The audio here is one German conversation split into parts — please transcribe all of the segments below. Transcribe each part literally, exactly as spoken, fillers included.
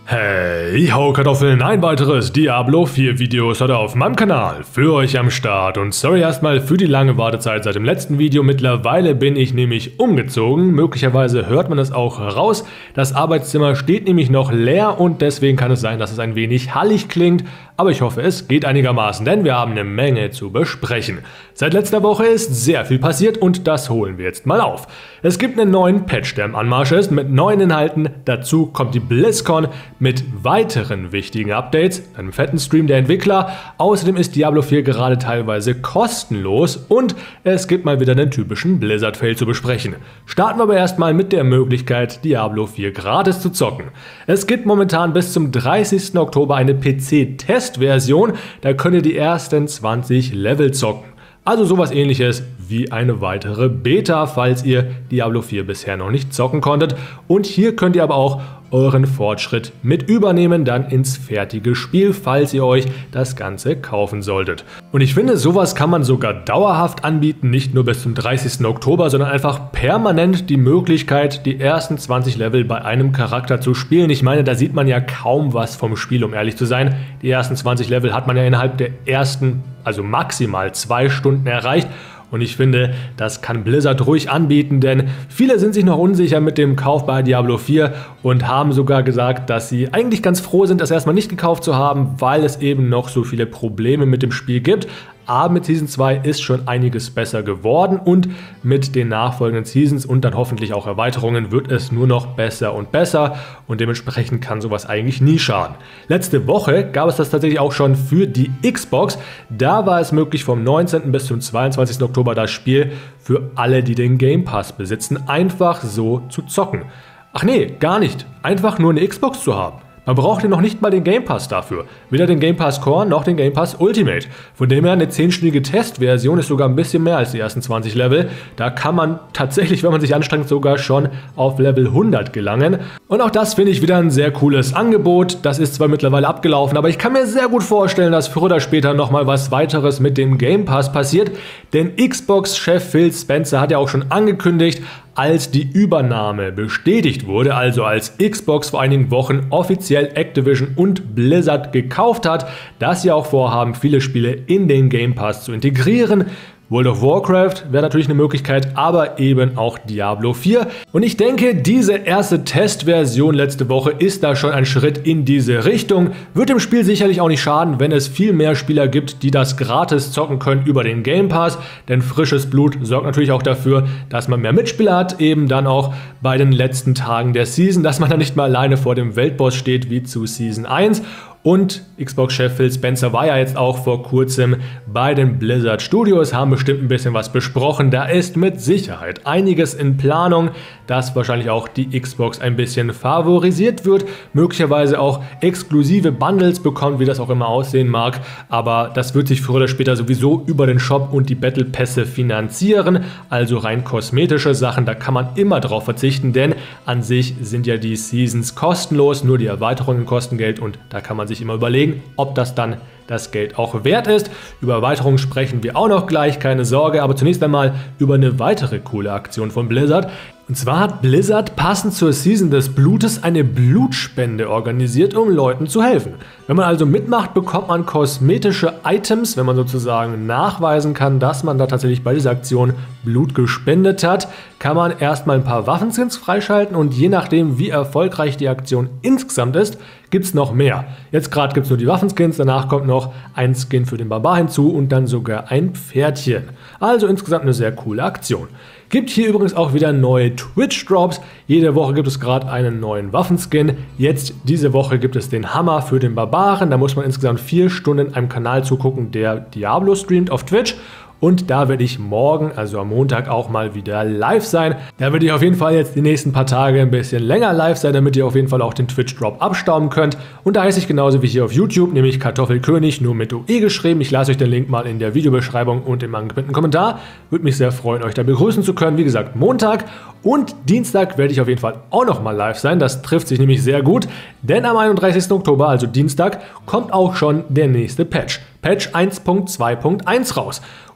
Hey ho Kartoffeln, ein weiteres Diablo vier Video ist heute auf meinem Kanal für euch am Start und sorry erstmal für die lange Wartezeit seit dem letzten Video. Mittlerweile bin ich nämlich umgezogen, möglicherweise hört man es auch raus. Das Arbeitszimmer steht nämlich noch leer und deswegen kann es sein, dass es ein wenig hallig klingt, aber ich hoffe es geht einigermaßen, denn wir haben eine Menge zu besprechen. Seit letzter Woche ist sehr viel passiert und das holen wir jetzt mal auf. Es gibt einen neuen Patch, der im Anmarsch ist, mit neuen Inhalten, dazu kommt die BlizzCon mit weiteren wichtigen Updates, einem fetten Stream der Entwickler, außerdem ist Diablo vier gerade teilweise kostenlos und es gibt mal wieder einen typischen Blizzard-Fail zu besprechen. Starten wir aber erstmal mit der Möglichkeit, Diablo vier gratis zu zocken. Es gibt momentan bis zum dreißigsten Oktober eine P C-Testversion, da könnt ihr die ersten zwanzig Level zocken. Also sowas ähnliches wie eine weitere Beta, falls ihr Diablo vier bisher noch nicht zocken konntet. Und hier könnt ihr aber auch euren Fortschritt mit übernehmen, dann ins fertige Spiel, falls ihr euch das Ganze kaufen solltet. Und ich finde, sowas kann man sogar dauerhaft anbieten, nicht nur bis zum dreißigsten Oktober, sondern einfach permanent die Möglichkeit, die ersten zwanzig Level bei einem Charakter zu spielen. Ich meine, da sieht man ja kaum was vom Spiel, um ehrlich zu sein. Die ersten zwanzig Level hat man ja innerhalb der ersten, also maximal zwei Stunden erreicht. Und ich finde, das kann Blizzard ruhig anbieten, denn viele sind sich noch unsicher mit dem Kauf bei Diablo vier und haben sogar gesagt, dass sie eigentlich ganz froh sind, das erstmal nicht gekauft zu haben, weil es eben noch so viele Probleme mit dem Spiel gibt. Aber mit Season zwei ist schon einiges besser geworden und mit den nachfolgenden Seasons und dann hoffentlich auch Erweiterungen wird es nur noch besser und besser und dementsprechend kann sowas eigentlich nie schaden. Letzte Woche gab es das tatsächlich auch schon für die Xbox. Da war es möglich, vom neunzehnten bis zum zweiundzwanzigsten Oktober das Spiel für alle, die den Game Pass besitzen, einfach so zu zocken. Ach nee, gar nicht. Einfach nur eine Xbox zu haben. Man braucht ja noch nicht mal den Game Pass dafür. Weder den Game Pass Core noch den Game Pass Ultimate. Von dem her eine zehnstündige Testversion ist sogar ein bisschen mehr als die ersten zwanzig Level. Da kann man tatsächlich, wenn man sich anstrengt, sogar schon auf Level hundert gelangen. Und auch das finde ich wieder ein sehr cooles Angebot. Das ist zwar mittlerweile abgelaufen, aber ich kann mir sehr gut vorstellen, dass früher oder später nochmal was weiteres mit dem Game Pass passiert. Denn Xbox-Chef Phil Spencer hat ja auch schon angekündigt, als die Übernahme bestätigt wurde, also als Xbox vor einigen Wochen offiziell Activision und Blizzard gekauft hat, dass sie auch vorhaben, viele Spiele in den Game Pass zu integrieren. World of Warcraft wäre natürlich eine Möglichkeit, aber eben auch Diablo vier. Und ich denke, diese erste Testversion letzte Woche ist da schon ein Schritt in diese Richtung. Wird dem Spiel sicherlich auch nicht schaden, wenn es viel mehr Spieler gibt, die das gratis zocken können über den Game Pass. Denn frisches Blut sorgt natürlich auch dafür, dass man mehr Mitspieler hat, eben dann auch bei den letzten Tagen der Season, dass man dann nicht mehr alleine vor dem Weltboss steht wie zu Season eins. Und Xbox-Chef Phil Spencer war ja jetzt auch vor kurzem bei den Blizzard Studios, haben bestimmt ein bisschen was besprochen. Da ist mit Sicherheit einiges in Planung, dass wahrscheinlich auch die Xbox ein bisschen favorisiert wird, möglicherweise auch exklusive Bundles bekommt, wie das auch immer aussehen mag. Aber das wird sich früher oder später sowieso über den Shop und die Battle Pässe finanzieren, also rein kosmetische Sachen, da kann man immer drauf verzichten, denn an sich sind ja die Seasons kostenlos, nur die Erweiterungen kosten Geld und da kann man sich immer überlegen, ob das dann das Geld auch wert ist. Über Erweiterungen sprechen wir auch noch gleich, keine Sorge, aber zunächst einmal über eine weitere coole Aktion von Blizzard. Und zwar hat Blizzard passend zur Season des Blutes eine Blutspende organisiert, um Leuten zu helfen. Wenn man also mitmacht, bekommt man kosmetische Items, wenn man sozusagen nachweisen kann, dass man da tatsächlich bei dieser Aktion Blut gespendet hat, kann man erstmal ein paar Waffenskins freischalten und je nachdem, wie erfolgreich die Aktion insgesamt ist, gibt es noch mehr. Jetzt gerade gibt es nur die Waffenskins, danach kommt noch ein Skin für den Barbar hinzu und dann sogar ein Pferdchen. Also insgesamt eine sehr coole Aktion. Gibt hier übrigens auch wieder neue Twitch-Drops. Jede Woche gibt es gerade einen neuen Waffenskin. Jetzt diese Woche gibt es den Hammer für den Barbaren. Da muss man insgesamt vier Stunden einem Kanal zugucken, der Diablo streamt auf Twitch. Und da werde ich morgen, also am Montag, auch mal wieder live sein. Da werde ich auf jeden Fall jetzt die nächsten paar Tage ein bisschen länger live sein, damit ihr auf jeden Fall auch den Twitch-Drop abstauben könnt. Und da heiße ich genauso wie hier auf YouTube, nämlich Kartoffelkönig, nur mit O E geschrieben. Ich lasse euch den Link mal in der Videobeschreibung und im angepinnten Kommentar. Würde mich sehr freuen, euch da begrüßen zu können. Wie gesagt, Montag und Dienstag werde ich auf jeden Fall auch noch mal live sein. Das trifft sich nämlich sehr gut, denn am einunddreißigsten Oktober, also Dienstag, kommt auch schon der nächste Patch. Patch eins Punkt zwei Punkt eins raus.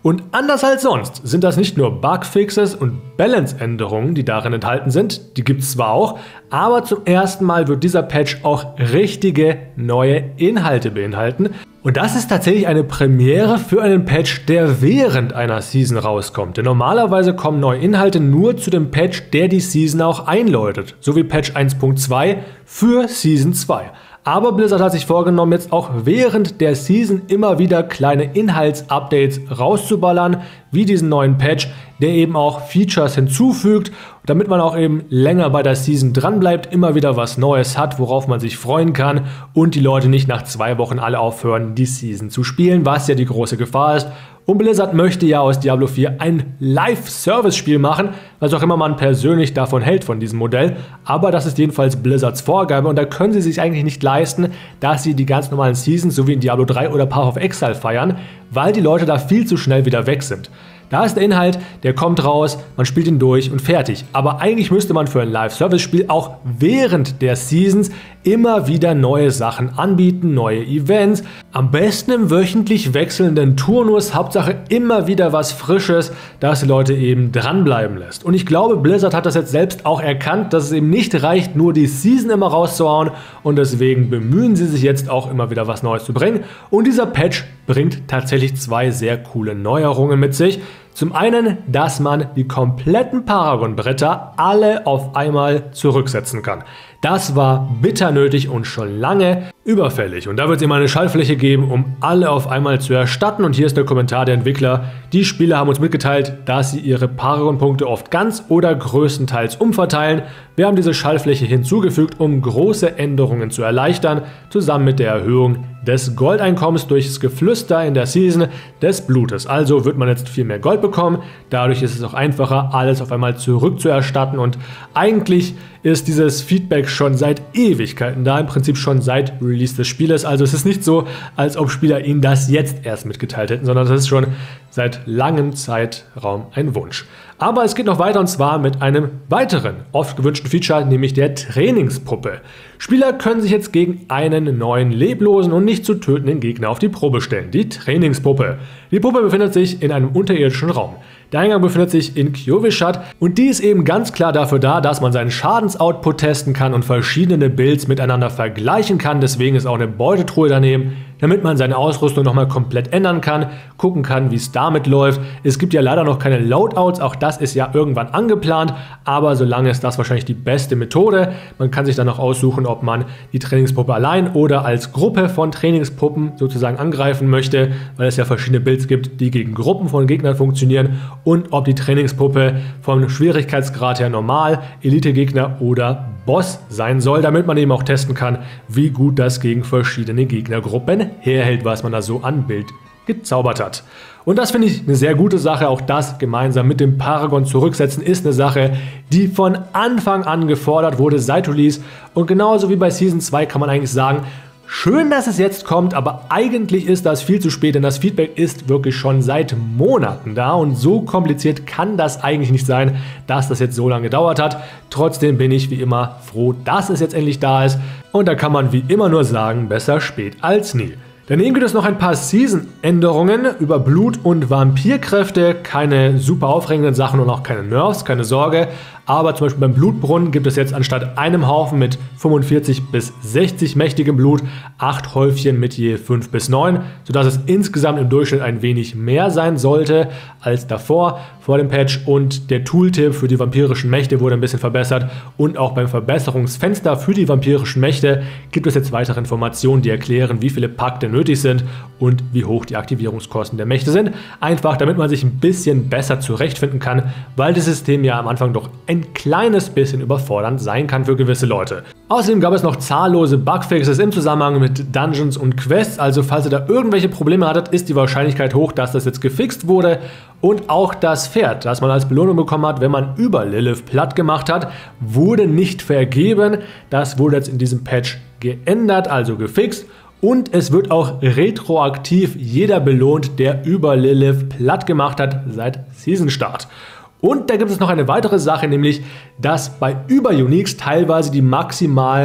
Und anders als sonst sind das nicht nur Bugfixes und Balance-Änderungen, die darin enthalten sind, die gibt es zwar auch, aber zum ersten Mal wird dieser Patch auch richtige neue Inhalte beinhalten. Und das ist tatsächlich eine Premiere für einen Patch, der während einer Season rauskommt. Denn normalerweise kommen neue Inhalte nur zu dem Patch, der die Season auch einläutet, so wie Patch eins Punkt zwei für Season zwei. Aber Blizzard hat sich vorgenommen, jetzt auch während der Season immer wieder kleine Inhaltsupdates rauszuballern, wie diesen neuen Patch, der eben auch Features hinzufügt, damit man auch eben länger bei der Season dranbleibt, immer wieder was Neues hat, worauf man sich freuen kann und die Leute nicht nach zwei Wochen alle aufhören, die Season zu spielen, was ja die große Gefahr ist. Und Blizzard möchte ja aus Diablo vier ein Live-Service-Spiel machen, was auch immer man persönlich davon hält von diesem Modell. Aber das ist jedenfalls Blizzards Vorgabe und da können sie sich eigentlich nicht leisten, dass sie die ganz normalen Seasons, so wie in Diablo drei oder Path of Exile feiern, weil die Leute da viel zu schnell wieder weg sind. Da ist der Inhalt, der kommt raus, man spielt ihn durch und fertig. Aber eigentlich müsste man für ein Live-Service-Spiel auch während der Seasons immer wieder neue Sachen anbieten, neue Events. Am besten im wöchentlich wechselnden Turnus, Hauptsache immer wieder was Frisches, das die Leute eben dranbleiben lässt. Und ich glaube, Blizzard hat das jetzt selbst auch erkannt, dass es eben nicht reicht, nur die Season immer rauszuhauen. Und deswegen bemühen sie sich jetzt auch immer wieder was Neues zu bringen. Und dieser Patch bringt tatsächlich zwei sehr coole Neuerungen mit sich. Zum einen, dass man die kompletten Paragon-Bretter alle auf einmal zurücksetzen kann. Das war bitter nötig und schon lange überfällig. Und da wird es immer eine Schaltfläche geben, um alle auf einmal zu erstatten. Und hier ist der Kommentar der Entwickler. Die Spieler haben uns mitgeteilt, dass sie ihre Paragon-Punkte oft ganz oder größtenteils umverteilen. Wir haben diese Schaltfläche hinzugefügt, um große Änderungen zu erleichtern, zusammen mit der Erhöhung des Goldeinkommens durch das Geflüster in der Season des Blutes. Also wird man jetzt viel mehr Gold bekommen. Dadurch ist es auch einfacher, alles auf einmal zurückzuerstatten. Und eigentlich ist dieses Feedback schon seit Ewigkeiten da, im Prinzip schon seit Release des Spieles. Also es ist nicht so, als ob Spieler ihnen das jetzt erst mitgeteilt hätten, sondern das ist schon seit langem Zeitraum ein Wunsch. Aber es geht noch weiter und zwar mit einem weiteren oft gewünschten Feature, nämlich der Trainingspuppe. Spieler können sich jetzt gegen einen neuen leblosen und nicht zu tötenden Gegner auf die Probe stellen, die Trainingspuppe. Die Puppe befindet sich in einem unterirdischen Raum. Der Eingang befindet sich in Kjovishat und die ist eben ganz klar dafür da, dass man seinen Schadensoutput testen kann und verschiedene Builds miteinander vergleichen kann. Deswegen ist auch eine Beutetruhe daneben, damit man seine Ausrüstung nochmal komplett ändern kann, gucken kann, wie es damit läuft. Es gibt ja leider noch keine Loadouts, auch das ist ja irgendwann angeplant, aber solange ist das wahrscheinlich die beste Methode. Man kann sich dann noch aussuchen, ob man die Trainingspuppe allein oder als Gruppe von Trainingspuppen sozusagen angreifen möchte, weil es ja verschiedene Builds gibt, die gegen Gruppen von Gegnern funktionieren, und ob die Trainingspuppe vom Schwierigkeitsgrad her normal, Elite-Gegner oder Boss sein soll, damit man eben auch testen kann, wie gut das gegen verschiedene Gegnergruppen herhält, was man da so an Bild gezaubert hat. Und das finde ich eine sehr gute Sache. Auch das gemeinsam mit dem Paragon zurücksetzen ist eine Sache, die von Anfang an gefordert wurde seit Release. Und genauso wie bei Season zwei kann man eigentlich sagen, schön, dass es jetzt kommt, aber eigentlich ist das viel zu spät, denn das Feedback ist wirklich schon seit Monaten da und so kompliziert kann das eigentlich nicht sein, dass das jetzt so lange gedauert hat. Trotzdem bin ich wie immer froh, dass es jetzt endlich da ist und da kann man wie immer nur sagen, besser spät als nie. Daneben gibt es noch ein paar Season-Änderungen über Blut- und Vampirkräfte, keine super aufregenden Sachen und auch keine Nerfs, keine Sorge. Aber zum Beispiel beim Blutbrunnen gibt es jetzt anstatt einem Haufen mit fünfundvierzig bis sechzig mächtigem Blut acht Häufchen mit je fünf bis neun, sodass es insgesamt im Durchschnitt ein wenig mehr sein sollte als davor, vor dem Patch. Und der Tooltip für die vampirischen Mächte wurde ein bisschen verbessert und auch beim Verbesserungsfenster für die vampirischen Mächte gibt es jetzt weitere Informationen, die erklären, wie viele Pakte nötig sind und wie hoch die Aktivierungskosten der Mächte sind. Einfach, damit man sich ein bisschen besser zurechtfinden kann, weil das System ja am Anfang doch ein kleines bisschen überfordernd sein kann für gewisse Leute. Außerdem gab es noch zahllose Bugfixes im Zusammenhang mit Dungeons und Quests, also falls ihr da irgendwelche Probleme hattet, ist die Wahrscheinlichkeit hoch, dass das jetzt gefixt wurde. Und auch das Pferd, das man als Belohnung bekommen hat, wenn man über Lilith platt gemacht hat, wurde nicht vergeben. Das wurde jetzt in diesem Patch geändert, also gefixt. Und es wird auch retroaktiv jeder belohnt, der über Lilith platt gemacht hat seit Season-Start. Und da gibt es noch eine weitere Sache, nämlich dass bei Über-Uniques teilweise die maximalen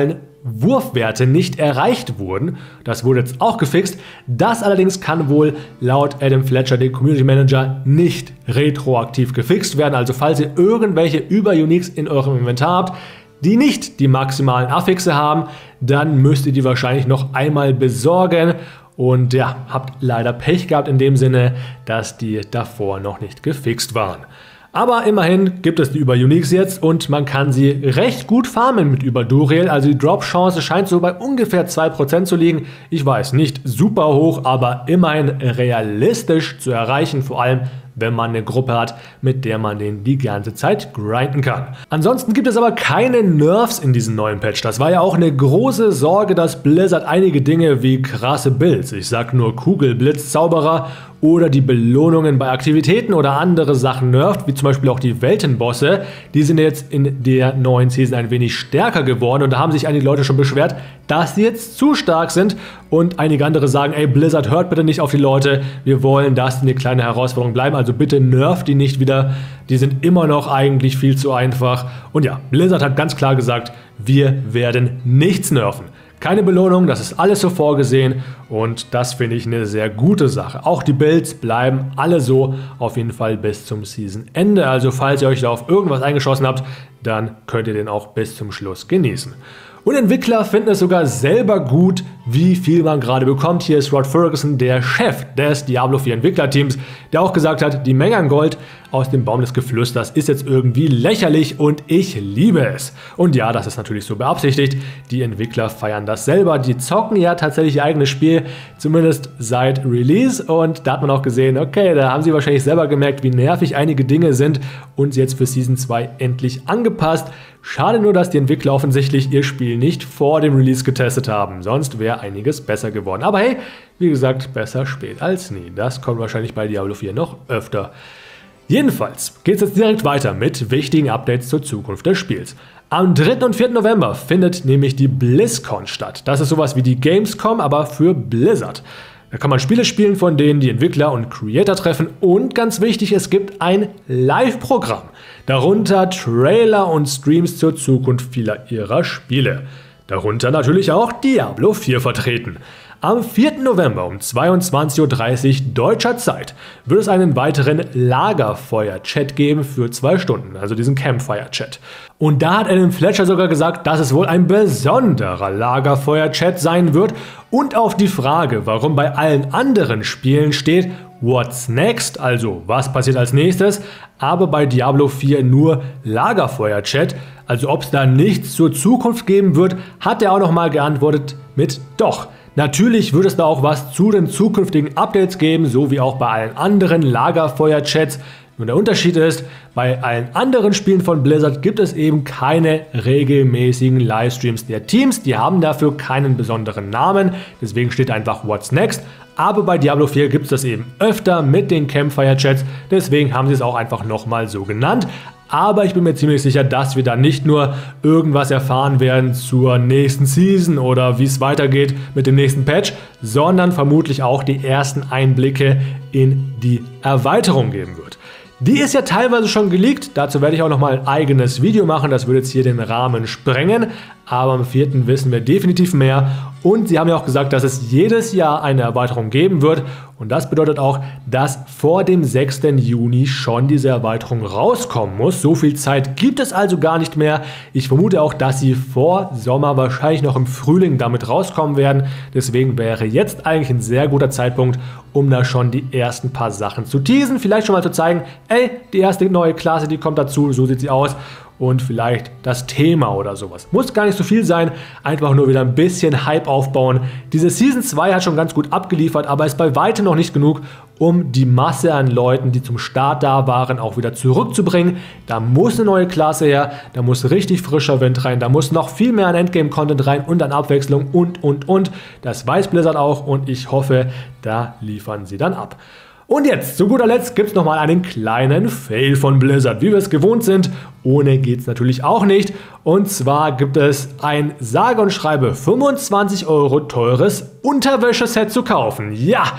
Wurfwerte nicht erreicht wurden. Das wurde jetzt auch gefixt. Das allerdings kann wohl laut Adam Fletcher, dem Community Manager, nicht retroaktiv gefixt werden. Also falls ihr irgendwelche Über-Uniques in eurem Inventar habt, die nicht die maximalen Affixe haben, dann müsst ihr die wahrscheinlich noch einmal besorgen. Und ja, habt leider Pech gehabt in dem Sinne, dass die davor noch nicht gefixt waren. Aber immerhin gibt es die Über-Uniques jetzt und man kann sie recht gut farmen mit Über-Duriel. Also die Drop-Chance scheint so bei ungefähr zwei Prozent zu liegen. Ich weiß, nicht super hoch, aber immerhin realistisch zu erreichen, vor allem wenn man eine Gruppe hat, mit der man den die ganze Zeit grinden kann. Ansonsten gibt es aber keine Nerfs in diesem neuen Patch. Das war ja auch eine große Sorge, dass Blizzard einige Dinge wie krasse Builds, ich sag nur Kugelblitzzauberer oder die Belohnungen bei Aktivitäten oder andere Sachen nervt, wie zum Beispiel auch die Weltenbosse. Die sind jetzt in der neuen Season ein wenig stärker geworden und da haben sich einige Leute schon beschwert, dass sie jetzt zu stark sind und einige andere sagen, ey Blizzard, hört bitte nicht auf die Leute, wir wollen, dass die eine kleine Herausforderung bleiben, also bitte nervt die nicht wieder, die sind immer noch eigentlich viel zu einfach. Und ja, Blizzard hat ganz klar gesagt, wir werden nichts nerven. Keine Belohnung, das ist alles so vorgesehen und das finde ich eine sehr gute Sache. Auch die Builds bleiben alle so auf jeden Fall bis zum Seasonende. Also falls ihr euch da auf irgendwas eingeschossen habt, dann könnt ihr den auch bis zum Schluss genießen. Und Entwickler finden es sogar selber gut, wie viel man gerade bekommt. Hier ist Rod Ferguson, der Chef des Diablo vier Entwicklerteams, der auch gesagt hat, die Menge an Gold aus dem Baum des Geflüsters ist jetzt irgendwie lächerlich und ich liebe es. Und ja, das ist natürlich so beabsichtigt. Die Entwickler feiern das selber. Die zocken ja tatsächlich ihr eigenes Spiel, zumindest seit Release. Und da hat man auch gesehen, okay, da haben sie wahrscheinlich selber gemerkt, wie nervig einige Dinge sind und sie jetzt für Season zwei endlich angepasst. Schade nur, dass die Entwickler offensichtlich ihr Spiel nicht vor dem Release getestet haben. Sonst wäre einiges besser geworden. Aber hey, wie gesagt, besser spät als nie. Das kommt wahrscheinlich bei Diablo vier noch öfter. Jedenfalls geht es jetzt direkt weiter mit wichtigen Updates zur Zukunft des Spiels. Am dritten und vierten November findet nämlich die BlizzCon statt. Das ist sowas wie die Gamescom, aber für Blizzard. Da kann man Spiele spielen, von denen die Entwickler und Creator treffen. Und ganz wichtig, es gibt ein Live-Programm. Darunter Trailer und Streams zur Zukunft vieler ihrer Spiele. Darunter natürlich auch Diablo vier vertreten. Am vierten November um zweiundzwanzig Uhr dreißig deutscher Zeit wird es einen weiteren Lagerfeuer-Chat geben für zwei Stunden, also diesen Campfire-Chat. Und da hat Adam Fletcher sogar gesagt, dass es wohl ein besonderer Lagerfeuer-Chat sein wird und auf die Frage, warum bei allen anderen Spielen steht What's next, also was passiert als nächstes, aber bei Diablo vier nur Lagerfeuer-Chat, also ob es da nichts zur Zukunft geben wird, hat er auch nochmal geantwortet mit Doch. Natürlich wird es da auch was zu den zukünftigen Updates geben, so wie auch bei allen anderen Lagerfeuer-Chats. Nur der Unterschied ist, bei allen anderen Spielen von Blizzard gibt es eben keine regelmäßigen Livestreams der Teams. Die haben dafür keinen besonderen Namen, deswegen steht einfach What's Next. Aber bei Diablo vier gibt es das eben öfter mit den Campfire-Chats, deswegen haben sie es auch einfach nochmal so genannt. Aber ich bin mir ziemlich sicher, dass wir da nicht nur irgendwas erfahren werden zur nächsten Season oder wie es weitergeht mit dem nächsten Patch, sondern vermutlich auch die ersten Einblicke in die Erweiterung geben wird. Die ist ja teilweise schon geleakt, dazu werde ich auch nochmal ein eigenes Video machen, das würde jetzt hier den Rahmen sprengen, aber am vierten wissen wir definitiv mehr und sie haben ja auch gesagt, dass es jedes Jahr eine Erweiterung geben wird und das bedeutet auch, dass vor dem sechsten Juni schon diese Erweiterung rauskommen muss. So viel Zeit gibt es also gar nicht mehr. Ich vermute auch, dass sie vor Sommer, wahrscheinlich noch im Frühling damit rauskommen werden, deswegen wäre jetzt eigentlich ein sehr guter Zeitpunkt, um da schon die ersten paar Sachen zu teasen, vielleicht schon mal zu zeigen, ey, die erste neue Klasse, die kommt dazu, so sieht sie aus und vielleicht das Thema oder sowas. Muss gar nicht so viel sein, einfach nur wieder ein bisschen Hype aufbauen. Diese Season zwei hat schon ganz gut abgeliefert, aber ist bei weitem noch nicht genug, um die Masse an Leuten, die zum Start da waren, auch wieder zurückzubringen. Da muss eine neue Klasse her, da muss richtig frischer Wind rein, da muss noch viel mehr an Endgame-Content rein und an Abwechslung und, und, und. Das weiß Blizzard auch und ich hoffe, da liefern sie dann ab. Und jetzt, zu guter Letzt, gibt es nochmal einen kleinen Fail von Blizzard, wie wir es gewohnt sind. Ohne geht es natürlich auch nicht. Und zwar gibt es ein sage und schreibe fünfundzwanzig Euro teures Unterwäscheset zu kaufen. Ja,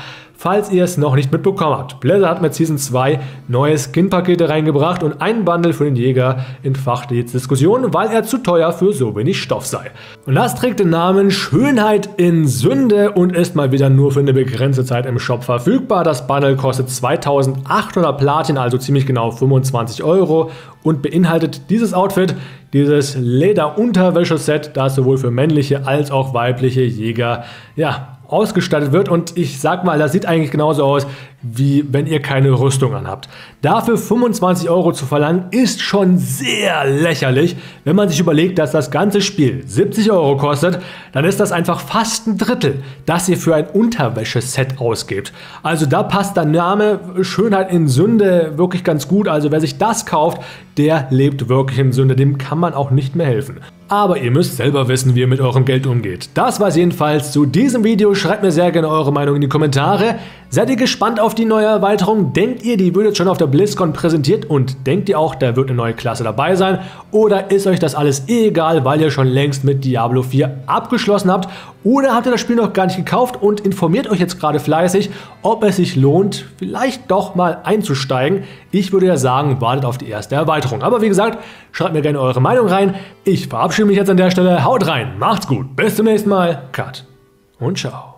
falls ihr es noch nicht mitbekommen habt. Blizzard hat mit Season zwei neue Skin-Pakete reingebracht und ein Bundle für den Jäger entfachte jetzt Diskussionen, weil er zu teuer für so wenig Stoff sei. Und das trägt den Namen Schönheit in Sünde und ist mal wieder nur für eine begrenzte Zeit im Shop verfügbar. Das Bundle kostet zweitausendachthundert Platin, also ziemlich genau fünfundzwanzig Euro und beinhaltet dieses Outfit, dieses Leder-Unterwäsche-Set, das sowohl für männliche als auch weibliche Jäger, ja, ausgestattet wird und ich sag mal, das sieht eigentlich genauso aus, wie wenn ihr keine Rüstung anhabt. Dafür fünfundzwanzig Euro zu verlangen, ist schon sehr lächerlich. Wenn man sich überlegt, dass das ganze Spiel siebzig Euro kostet, dann ist das einfach fast ein Drittel, das ihr für ein Unterwäscheset ausgebt. Also da passt der Name Schönheit in Sünde wirklich ganz gut. Also wer sich das kauft, der lebt wirklich in Sünde. Dem kann man auch nicht mehr helfen. Aber ihr müsst selber wissen, wie ihr mit eurem Geld umgeht. Das war's jedenfalls zu diesem Video. Schreibt mir sehr gerne eure Meinung in die Kommentare. Seid ihr gespannt auf die neue Erweiterung? Denkt ihr, die wird jetzt schon auf der BlizzCon präsentiert? Und denkt ihr auch, da wird eine neue Klasse dabei sein? Oder ist euch das alles eh egal, weil ihr schon längst mit Diablo vier abgeschlossen habt? Oder habt ihr das Spiel noch gar nicht gekauft und informiert euch jetzt gerade fleißig, ob es sich lohnt, vielleicht doch mal einzusteigen? Ich würde ja sagen, wartet auf die erste Erweiterung. Aber wie gesagt, schreibt mir gerne eure Meinung rein. Ich verabschiede mich jetzt an der Stelle. Haut rein, macht's gut, bis zum nächsten Mal. Cut und ciao.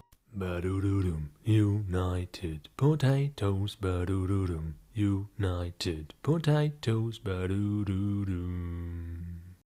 United Potatoes, United Potatoes,